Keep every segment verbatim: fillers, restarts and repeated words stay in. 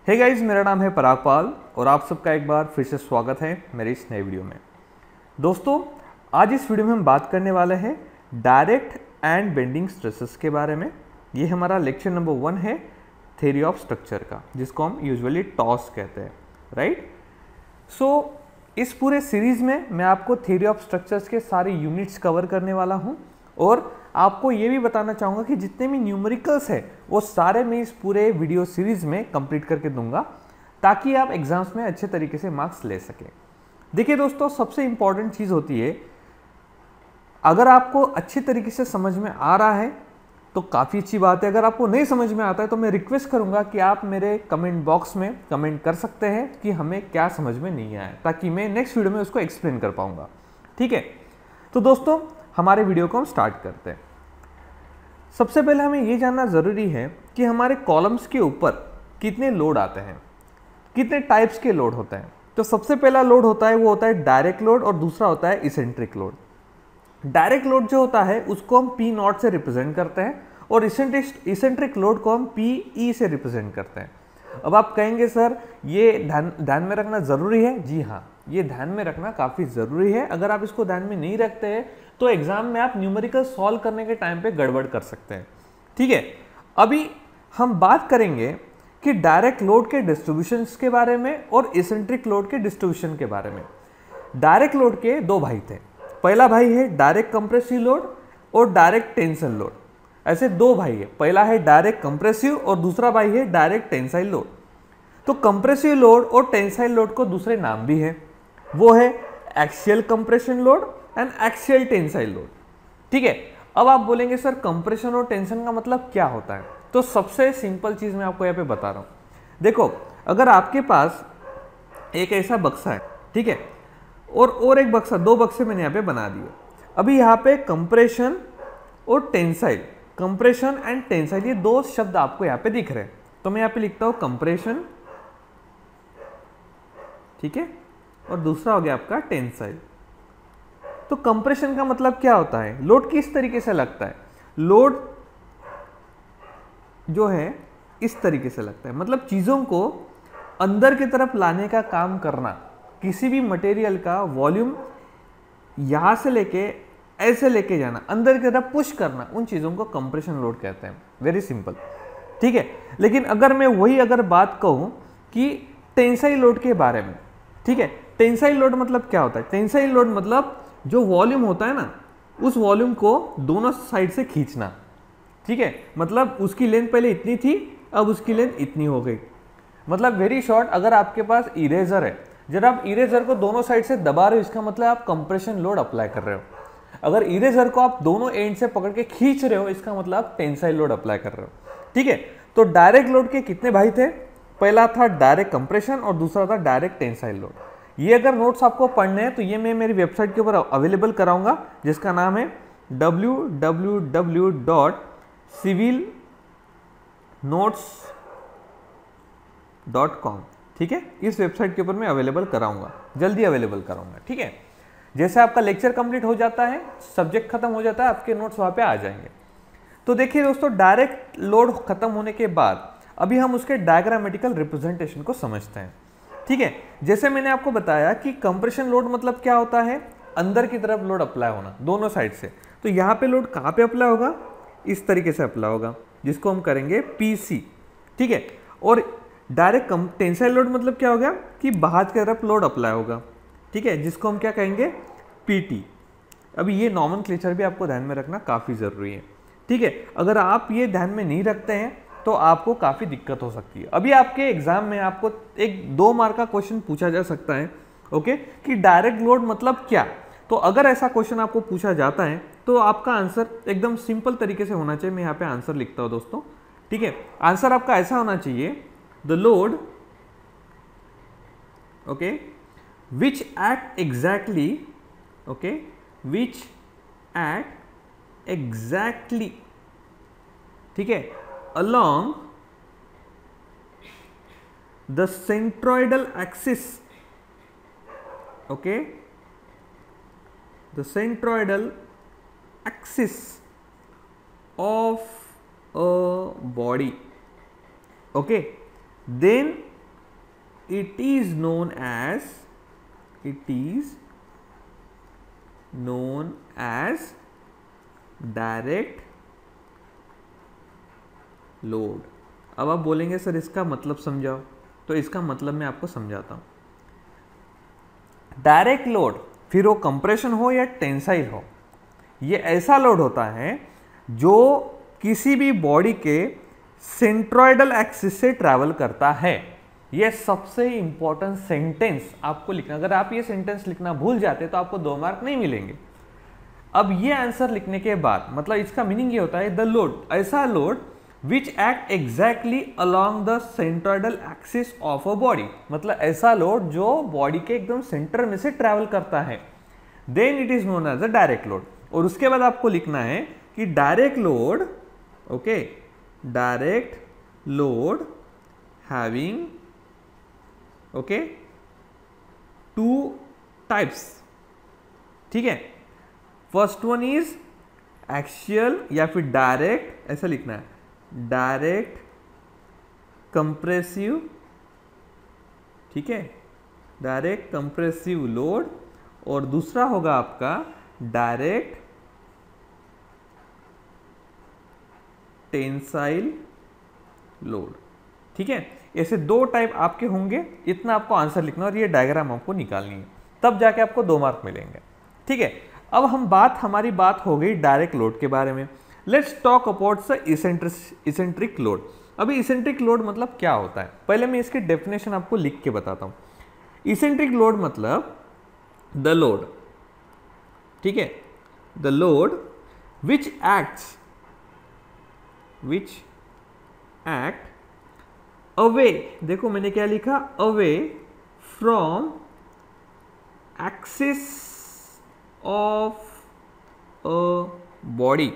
Hey guys, मेरा नाम है पराग पाल और आप सबका एक बार फिर से स्वागत है मेरे इस नए वीडियो में। दोस्तों, आज इस वीडियो में हम बात करने वाले हैं डायरेक्ट एंड बेंडिंग स्ट्रेसेस के बारे में। ये हमारा लेक्चर नंबर वन है थ्योरी ऑफ स्ट्रक्चर का, जिसको हम यूजुअली टॉस कहते हैं, राइट। सो इस पूरे सीरीज में मैं आपको थ्योरी ऑफ स्ट्रक्चर्स के सारे यूनिट्स कवर करने वाला हूँ और आपको ये भी बताना चाहूँगा कि जितने भी न्यूमेरिकल्स है वो सारे मैं इस पूरे वीडियो सीरीज में कंप्लीट करके दूंगा, ताकि आप एग्जाम्स में अच्छे तरीके से मार्क्स ले सकें। देखिए दोस्तों, सबसे इंपॉर्टेंट चीज़ होती है, अगर आपको अच्छी तरीके से समझ में आ रहा है तो काफ़ी अच्छी बात है। अगर आपको नहीं समझ में आता है तो मैं रिक्वेस्ट करूंगा कि आप मेरे कमेंट बॉक्स में कमेंट कर सकते हैं कि हमें क्या समझ में नहीं आया, ताकि मैं नेक्स्ट वीडियो में उसको एक्सप्लेन कर पाऊंगा। ठीक है, तो दोस्तों हमारे वीडियो को हम स्टार्ट करते हैं। सबसे पहले हमें ये जानना ज़रूरी है कि हमारे कॉलम्स के ऊपर कितने लोड आते हैं, कितने टाइप्स के लोड होते हैं। तो सबसे पहला लोड होता है वो होता है डायरेक्ट लोड और दूसरा होता है इसेंट्रिक लोड। डायरेक्ट लोड जो होता है उसको हम पी नॉट से रिप्रेजेंट करते हैं और इसेंट्रिक इसेंट्रिक लोड को हम पी ई से रिप्रेजेंट करते हैं। अब आप कहेंगे सर ये ध्यान ध्यान में रखना ज़रूरी है। जी हाँ, ये ध्यान में रखना काफ़ी ज़रूरी है। अगर आप इसको ध्यान में नहीं रखते हैं तो एग्जाम में आप न्यूमेरिकल सॉल्व करने के टाइम पे गड़बड़ कर सकते हैं। ठीक है, अभी हम बात करेंगे कि डायरेक्ट लोड के डिस्ट्रीब्यूशंस के बारे में और इसेंट्रिक लोड के डिस्ट्रीब्यूशन के बारे में। डायरेक्ट लोड के दो भाई थे। पहला भाई है डायरेक्ट कंप्रेसिव लोड और डायरेक्ट टेंसाइल लोड। ऐसे दो भाई है, पहला है डायरेक्ट कंप्रेसिव और दूसरा भाई है डायरेक्ट टेंसाइल लोड। तो कंप्रेसिव लोड और टेंसाइल लोड को दूसरे नाम भी है, वो है axial compression load and axial tensile load. ठीक है, अब आप बोलेंगे सर कंप्रेशन और टेंशन का मतलब क्या होता है। तो सबसे सिंपल चीज मैं आपको यहाँ पे बता रहा हूँ। देखो, अगर आपके पास एक ऐसा बक्सा है, ठीक है, और और एक बक्सा, दो बक्से मैंने यहाँ पे बना दिए। अभी यहाँ पे कंप्रेशन और टेंसाइल, कंप्रेशन एंड टेंसाइल, ये दो शब्द आपको यहाँ पे दिख रहे हैं। तो मैं यहाँ पे लिखता हूँ कंप्रेशन, ठीक है, और दूसरा हो गया आपका टेंसाइल। तो कंप्रेशन का मतलब क्या होता है, लोड किस तरीके से लगता है। लोड जो है इस तरीके से लगता है, मतलब चीजों को अंदर की तरफ लाने का काम करना। किसी भी मटेरियल का वॉल्यूम यहां से लेके ऐसे लेके जाना, अंदर की तरफ पुश करना, उन चीजों को कंप्रेशन लोड कहते हैं। वेरी सिंपल, ठीक है। लेकिन अगर मैं वही अगर बात कहूं कि टेंसाइल लोड के बारे में, ठीक है, टेंसाइल लोड मतलब क्या होता है। टेंसाइल लोड मतलब जो वॉल्यूम होता है ना, उस वॉल्यूम को दोनों साइड से खींचना। ठीक है, मतलब उसकी लेंथ पहले इतनी थी, अब उसकी लेंथ इतनी हो गई। मतलब वेरी शॉर्ट, अगर आपके पास इरेजर है, जब आप इरेजर को दोनों साइड से दबा रहे हो, इसका मतलब आप कंप्रेशन लोड अप्लाई कर रहे हो। अगर इरेजर को आप दोनों एंड से पकड़ के खींच रहे हो, इसका मतलब आप टेंसाइल लोड अप्लाई कर रहे हो। ठीक है, तो डायरेक्ट लोड के कितने भाई थे, पहला था डायरेक्ट कंप्रेशन और दूसरा था डायरेक्ट टेंसाइल लोड। ये अगर नोट्स आपको पढ़ने हैं तो ये मैं मेरी वेबसाइट के ऊपर अवेलेबल कराऊंगा, जिसका नाम है W W W dot civil notes dot com. ठीक है, इस वेबसाइट के ऊपर मैं अवेलेबल कराऊंगा, जल्दी अवेलेबल कराऊंगा। ठीक है, जैसे आपका लेक्चर कंप्लीट हो जाता है, सब्जेक्ट खत्म हो जाता है, आपके नोट्स वहां पे आ जाएंगे। तो देखिए दोस्तों, डायरेक्ट लोड खत्म होने के बाद अभी हम उसके डायग्रामेटिकल रिप्रेजेंटेशन को समझते हैं। ठीक है, जैसे मैंने आपको बताया कि कंप्रेशन लोड मतलब क्या होता है, अंदर की तरफ लोड अप्लाई होना दोनों साइड से। तो यहाँ पे लोड कहाँ पे अप्लाई होगा, इस तरीके से अप्लाई होगा, जिसको हम करेंगे पीसी। ठीक है, और डायरेक्ट टेंसाइल लोड मतलब क्या हो गया कि बाहर की तरफ लोड अप्लाई होगा। ठीक है, जिसको हम क्या कहेंगे, पीटी। अभी ये नॉमेनक्लेचर भी आपको ध्यान में रखना काफ़ी ज़रूरी है। ठीक है, अगर आप ये ध्यान में नहीं रखते हैं तो आपको काफ़ी दिक्कत हो सकती है। अभी आपके एग्जाम में आपको एक दो मार्क का क्वेश्चन पूछा जा सकता है, ओके, कि डायरेक्ट लोड मतलब क्या। तो अगर ऐसा क्वेश्चन आपको पूछा जाता है तो आपका आंसर एकदम सिंपल तरीके से होना चाहिए। मैं यहाँ पे आंसर लिखता हूँ दोस्तों। ठीक है, आंसर आपका ऐसा होना चाहिए, the load, okay, which act exactly, okay, which act exactly, ठीक है, along the centroidal axis, okay, the centroidal axis of a body, okay, then it is known as it is known as direct load. अब आप बोलेंगे sir इसका मतलब समझाओ, तो इसका मतलब मैं आपको समझाता हूं। डायरेक्ट लोड, फिर वो कंप्रेशन हो या टेंसाइल हो, ये ऐसा लोड होता है जो किसी भी बॉडी के सेंट्रोइडल एक्सिस से ट्रैवल करता है। ये सबसे इंपॉर्टेंट सेंटेंस आपको लिखना, अगर आप ये सेंटेंस लिखना भूल जाते तो आपको दो मार्क नहीं मिलेंगे। अब ये आंसर लिखने के बाद मतलब इसका मीनिंग ये होता है द लोड, ऐसा load which act exactly along the centroidal axis of a body, मतलब ऐसा लोड जो बॉडी के एकदम सेंटर में से ट्रैवल करता है, then it is known as a direct load. और उसके बाद आपको लिखना है कि direct load, okay, direct load having, okay, two types, ठीक है। फर्स्ट वन इज एक्सियल या फिर डायरेक्ट, ऐसा लिखना है, डायरेक्ट कंप्रेसिव, ठीक है, डायरेक्ट कंप्रेसिव लोड। और दूसरा होगा आपका डायरेक्ट टेंसाइल लोड, ठीक है। ऐसे दो टाइप आपके होंगे, इतना आपको आंसर लिखना और ये डायग्राम आपको निकालनी है, तब जाके आपको दो मार्क मिलेंगे, ठीक है। अब हम बात हमारी बात हो गई डायरेक्ट लोड के बारे में। Let's talk about the eccentric load. अभी इसेंट्रिक लोड मतलब क्या होता है, पहले मैं इसकी डेफिनेशन आपको लिख के बताता हूं। इसेंट्रिक लोड मतलब द लोड, ठीक है, the load which acts which act away, देखो मैंने क्या लिखा, away from axis of a body,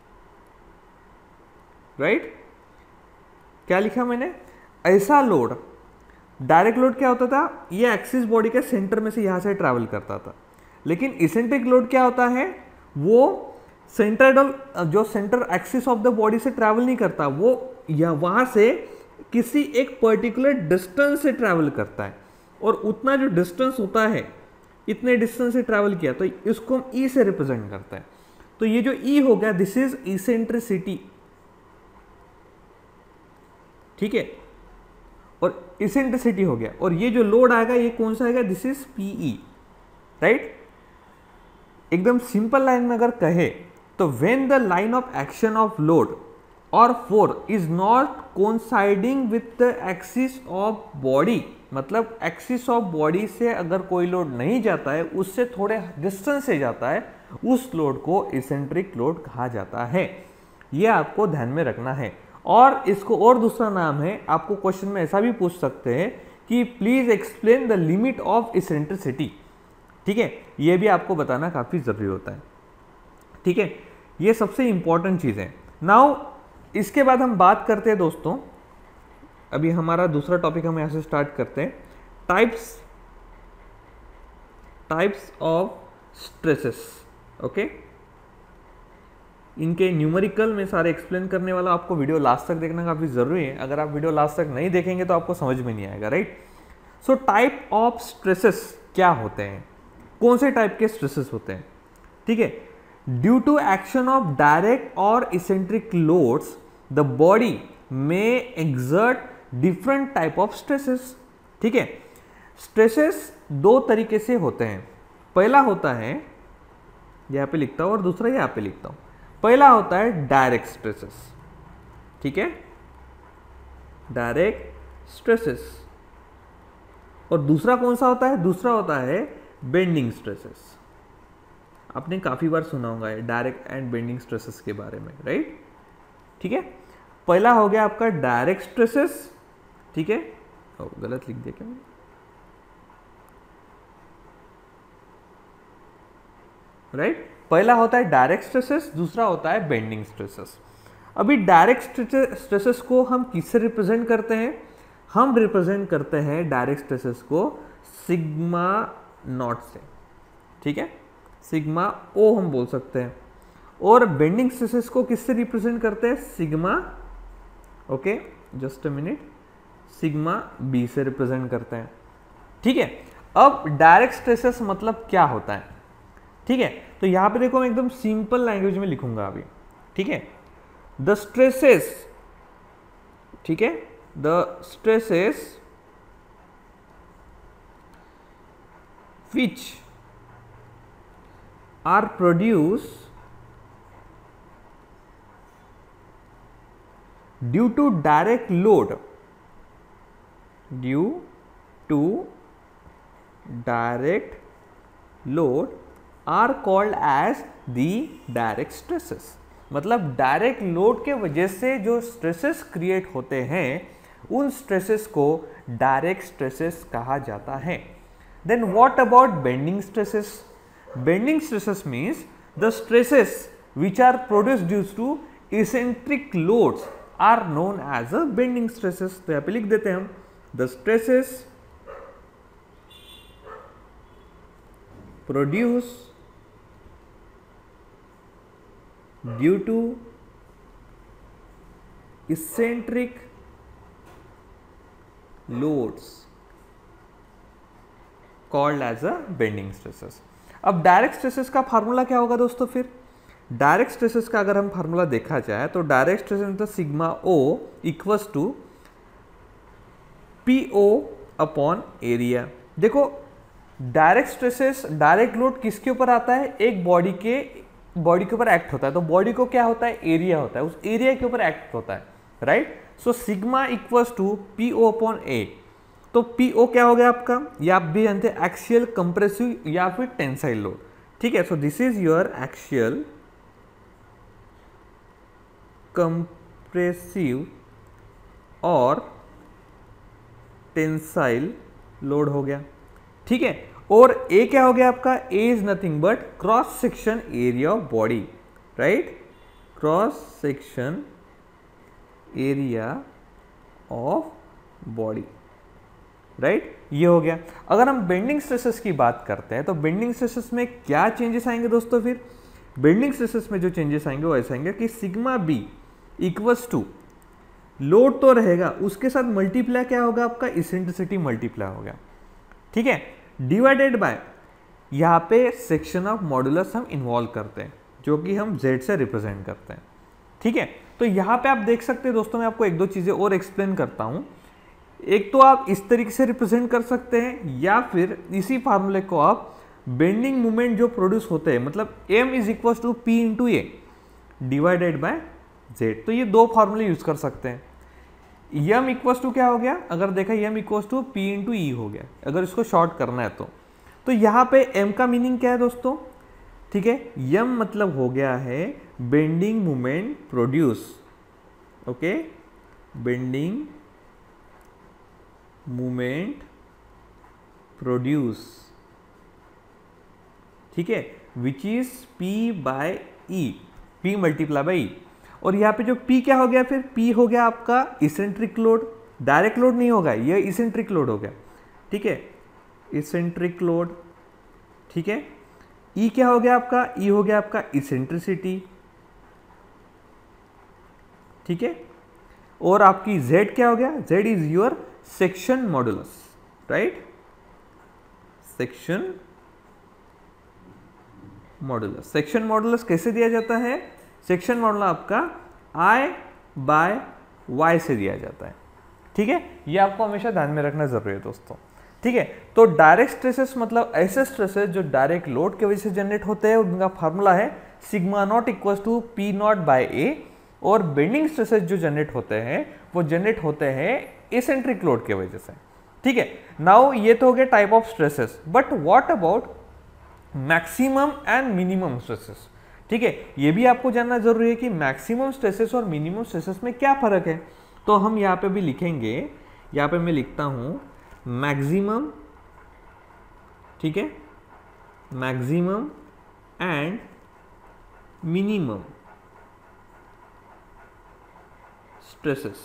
right. क्या लिखा मैंने, ऐसा लोड, डायरेक्ट लोड क्या होता था, ये एक्सिस बॉडी के सेंटर में से यहां से ट्रैवल करता था। लेकिन इसेंट्रिक लोड क्या होता है, वो सेंट्रोइडल, जो centre axis of the body से ट्रैवल नहीं करता, वो या वहां से किसी एक पर्टिकुलर डिस्टेंस से ट्रैवल करता है, और उतना जो डिस्टेंस होता है, इतने डिस्टेंस से ट्रैवल किया, तो इसको हम ई से रिप्रेजेंट करते हैं। तो ये जो ई हो गया, दिस इज इसेंट्रिसिटी, ठीक है, और इसेंट्रिसिटी हो गया। और ये जो लोड आएगा ये कौन सा आएगा, दिस इज पीई, राइट। एकदम सिंपल लाइन में अगर कहे तो when the line of action of load और force is not coinciding with the axis of body, मतलब एक्सिस ऑफ बॉडी से अगर कोई लोड नहीं जाता है, उससे थोड़े डिस्टेंस से जाता है, उस लोड को इसेंट्रिक लोड कहा जाता है। यह आपको ध्यान में रखना है। और इसको और दूसरा नाम है, आपको क्वेश्चन में ऐसा भी पूछ सकते हैं कि please explain the limit of eccentricity, ठीक है, यह भी आपको बताना काफी जरूरी होता है, ठीक है। ये सबसे इंपॉर्टेंट चीज है। नाउ इसके बाद हम बात करते हैं दोस्तों, अभी हमारा दूसरा टॉपिक हम यहां से स्टार्ट करते हैं, types types of stresses, okay. इनके न्यूमेरिकल में सारे एक्सप्लेन करने वाला, आपको वीडियो लास्ट तक देखना काफी जरूरी है। अगर आप वीडियो लास्ट तक नहीं देखेंगे तो आपको समझ में नहीं आएगा, right. So type of stresses क्या होते हैं, कौन से टाइप के स्ट्रेसेस होते हैं, ठीक है। Due to action of direct और इसेंट्रिक लोड्स द बॉडी में exert different type of stresses, ठीक है। स्ट्रेसेस दो तरीके से होते हैं, पहला होता है, यहां पे लिखता हूं और दूसरा यहां पे लिखता हूं। पहला होता है डायरेक्ट स्ट्रेसेस, ठीक है, डायरेक्ट स्ट्रेसेस। और दूसरा कौन सा होता है, दूसरा होता है बेंडिंग स्ट्रेसेस। आपने काफी बार सुना होगा डायरेक्ट एंड बेंडिंग स्ट्रेसेस के बारे में, राइट, ठीक है। पहला हो गया आपका डायरेक्ट स्ट्रेसेस, ठीक है, ओ, गलत लिख दिया क्या मैंने, राइट। पहला होता है डायरेक्ट स्ट्रेसेस, दूसरा होता है बेंडिंग स्ट्रेसेस। अभी डायरेक्ट स्ट्रेसेस को हम किससे रिप्रेजेंट करते हैं, हम रिप्रेजेंट करते हैं डायरेक्ट स्ट्रेसेस को सिग्मा नॉट से, ठीक है, सिग्मा ओ हम बोल सकते हैं। और बेंडिंग स्ट्रेसेस को किससे रिप्रेजेंट करते हैं, sigma, okay, just a minute, sigma B से रिप्रेजेंट करते हैं। ठीक है, अब डायरेक्ट स्ट्रेसेस मतलब क्या होता है? ठीक है, तो यहां पे देखो मैं एकदम सिंपल लैंग्वेज में लिखूंगा अभी। ठीक है, द स्ट्रेसेस, ठीक है, the stresses which are produced due to direct load, due to direct load are called as the direct stresses। मतलब डायरेक्ट लोड के वजह से जो स्ट्रेसेस क्रिएट होते हैं उन स्ट्रेसेस को डायरेक्ट स्ट्रेसेस कहा जाता है। Then what about bending stresses? Bending stresses means the stresses which are produced due to eccentric loads are known as a bending stresses। तो यहाँ पे लिख देते हैं हम the stresses produced due to eccentric loads called as a bending stresses. अब direct stresses का formula क्या होगा दोस्तों? फिर डायरेक्ट स्ट्रेसेस का अगर हम फार्मूला देखा जाए तो डायरेक्ट स्ट्रेसेस मतलब sigma O equals to P O upon area. देखो डायरेक्ट स्ट्रेसेस, डायरेक्ट लोड किसके ऊपर आता है? एक बॉडी के बॉडी के ऊपर एक्ट होता है, तो बॉडी को क्या होता है? एरिया होता है, उस एरिया के ऊपर एक्ट होता है, right. So sigma equals to P O upon A. तो पी ओ क्या हो गया आपका? या आप भी जानते हैं एक्सियल, कंप्रेसिव या फिर टेंसाइल लोड। ठीक है, so this is your axial, compressive और टेंसाइल लोड हो गया। ठीक है, और ए क्या हो गया आपका? A is nothing but cross section area of body, right, cross section area of body, right right? ये हो गया। अगर हम बेंडिंग स्ट्रेसेस की बात करते हैं तो बेंडिंग स्ट्रेसेस में क्या चेंजेस आएंगे दोस्तों? फिर बेंडिंग स्ट्रेसेस में जो चेंजेस आएंगे वो ऐसे आएंगे कि sigma B equals to load तो रहेगा, उसके साथ मल्टीप्लाई क्या होगा आपका? इसेंट्रिसिटी मल्टीप्लाई हो गया। ठीक है, डिवाइडेड बाय यहाँ पे सेक्शन ऑफ मॉडुलस हम इन्वॉल्व करते हैं जो कि हम जेड से रिप्रेजेंट करते हैं। ठीक है, तो यहाँ पे आप देख सकते हैं दोस्तों, मैं आपको एक दो चीजें और एक्सप्लेन करता हूँ। एक तो आप इस तरीके से रिप्रेजेंट कर सकते हैं या फिर इसी फार्मूले को आप बेंडिंग मोमेंट जो प्रोड्यूस होते हैं, मतलब m is equal to P into A divided by Z. तो ये दो फार्मूले यूज कर सकते हैं। m इक्वल टू क्या हो गया? अगर देखा m equal to P into E हो गया, अगर इसको शॉर्ट करना है तो तो यहाँ पे m का मीनिंग क्या है दोस्तों? ठीक है, m मतलब हो गया है bending moment produce, okay, bending moment produce, ठीक है, which is P by E, P multiply by E. और यहाँ पे जो P क्या हो गया? फिर P हो गया आपका इसेंट्रिक लोड, डायरेक्ट लोड नहीं होगा, ये इसेंट्रिक लोड हो गया। ठीक है, इसेंट्रिक लोड। ठीक है, E क्या हो गया आपका? E हो गया आपका इसेंट्रिसिटी। ठीक है, और आपकी Z क्या हो गया? Z is your section modulus, right, section modulus. Section modulus कैसे दिया जाता है? सेक्शन मॉडुलस आपका I बाय Y से दिया जाता है। ठीक है, ये आपको हमेशा ध्यान में रखना जरूरी है दोस्तों। ठीक है, तो डायरेक्ट स्ट्रेसेस मतलब ऐसे स्ट्रेसेस जो डायरेक्ट लोड की वजह से जनरेट होते हैं, उनका फार्मूला है sigma naught equal to P naught by A. और बेंडिंग स्ट्रेसेस जो जनरेट होते हैं वो जनरेट होते हैं एसेंट्रिक लोड के वजह से। ठीक है, नाउ ये तो हो गया type of stresses, but what about maximum and minimum stresses? ठीक है, ये भी आपको जानना जरूरी है कि मैक्सिमम स्ट्रेसेस और मिनिमम स्ट्रेसेस में क्या फर्क है। तो हम यहाँ पे भी लिखेंगे, यहाँ पे मैं लिखता हूं मैक्सिमम, ठीक है, मैक्सिमम एंड मिनिमम स्ट्रेसेस।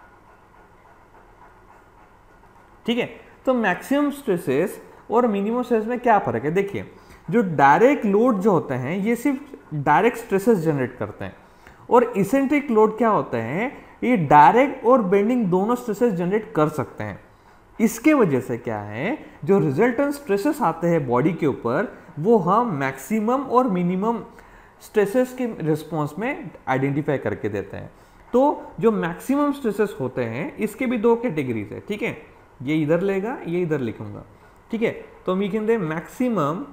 ठीक है, तो मैक्सिमम स्ट्रेसेस और मिनिमम स्ट्रेस में क्या फर्क है? देखिए, जो डायरेक्ट लोड जो होते हैं ये सिर्फ डायरेक्ट स्ट्रेसेस जनरेट करते हैं, और इसेंट्रिक लोड क्या होते हैं? ये डायरेक्ट और बेंडिंग दोनों स्ट्रेसेस जनरेट कर सकते हैं। इसके वजह से क्या है, जो रिजल्टेंट स्ट्रेसेस आते हैं बॉडी के ऊपर वो हम मैक्सिमम और मिनिमम स्ट्रेसेस के रिस्पॉन्स में आइडेंटिफाई करके देते हैं। तो जो मैक्सिमम स्ट्रेसेस होते हैं इसके भी दो कैटेगरीज है, ठीक है, ये इधर लेगा ये इधर लिखूंगा, ठीक है। तो हम लिखेंगे मैक्सिमम,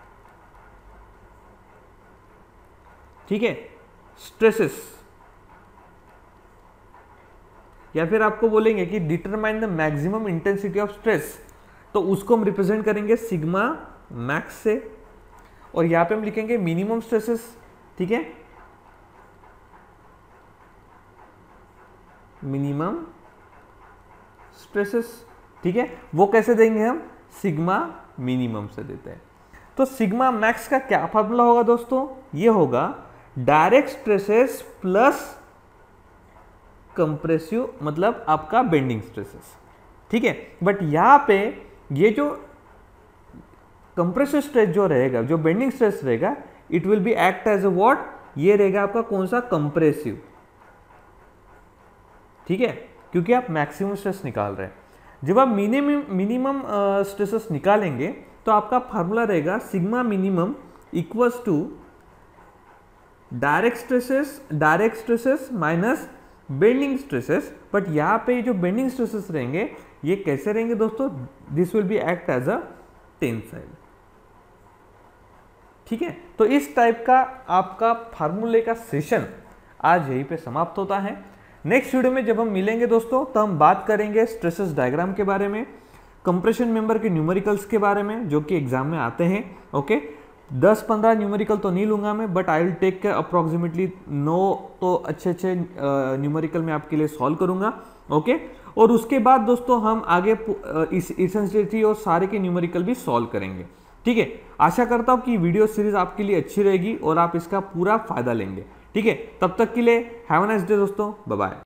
ठीक है, स्ट्रेसेस, या फिर आपको बोलेंगे कि determine the maximum intensity of stress, तो उसको हम रिप्रेजेंट करेंगे सिग्मा मैक्स से, और यहां पे हम लिखेंगे मिनिमम स्ट्रेसेस, ठीक है, मिनिमम स्ट्रेसेस, ठीक है, वो कैसे देंगे हम, सिग्मा मिनिमम से देते हैं। तो सिग्मा मैक्स का क्या फॉर्मूला होगा दोस्तों, ये होगा डायरेक्ट स्ट्रेसेस प्लस कंप्रेसिव, मतलब आपका बेंडिंग स्ट्रेसेस, ठीक है। बट यहां पे ये जो कंप्रेसिव स्ट्रेस जो रहेगा, जो बेंडिंग स्ट्रेस रहेगा, it will be act as a what, ये रहेगा आपका कौन सा, कंप्रेसिव, ठीक है, क्योंकि आप मैक्सिमम स्ट्रेस निकाल रहे हैं। जब आप मिनिमम मिनिमम स्ट्रेसेस निकालेंगे तो आपका फार्मूला रहेगा sigma minimum equals to direct stresses direct stresses minus bending stresses. But यहाँ पे जो बेंडिंग स्ट्रेसेस रहेंगे ये कैसे रहेंगे दोस्तों, this will be act as a tensile, ठीक है। तो इस टाइप का आपका फार्मूले का सेशन आज यहीं पे समाप्त होता है। नेक्स्ट वीडियो में जब हम मिलेंगे दोस्तों तो हम बात करेंगे स्ट्रेसेस डायग्राम के बारे में, कंप्रेशन मेंबर के न्यूमेरिकल्स के बारे में जो कि एग्जाम में आते हैं, ओके। दस पंद्रह न्यूमेरिकल तो नहीं लूंगा मैं, but I will take care approximately नौ तो अच्छे अच्छे न्यूमेरिकल में आपके लिए सॉल्व करूंगा, ओके। और उसके बाद दोस्तों हम आगे इस इसेंशियलिटी और सारे के न्यूमेरिकल भी सॉल्व करेंगे, ठीक है। आशा करता हूँ कि वीडियो सीरीज आपके लिए अच्छी रहेगी और आप इसका पूरा फायदा लेंगे, ठीक है। तब तक के लिए हैव अ नाइस डे दोस्तों, बाय बाय।